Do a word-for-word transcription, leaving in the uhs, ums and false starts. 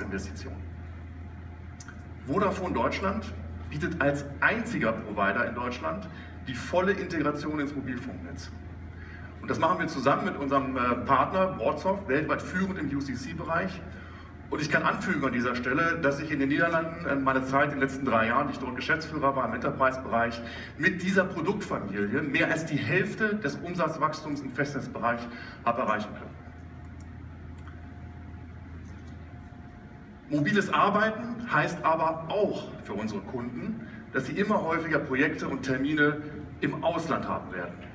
Investitionen. Vodafone Deutschland bietet als einziger Provider in Deutschland die volle Integration ins Mobilfunknetz. Und das machen wir zusammen mit unserem Partner WhatsOft, weltweit führend im U C C-Bereich. Und ich kann anfügen an dieser Stelle, dass ich in den Niederlanden in meiner Zeit in den letzten drei Jahren, die ich dort Geschäftsführer war im Enterprise-Bereich, mit dieser Produktfamilie mehr als die Hälfte des Umsatzwachstums im Festnetzbereich habe erreichen können. Mobiles Arbeiten heißt aber auch für unsere Kunden, dass sie immer häufiger Projekte und Termine im Ausland haben werden.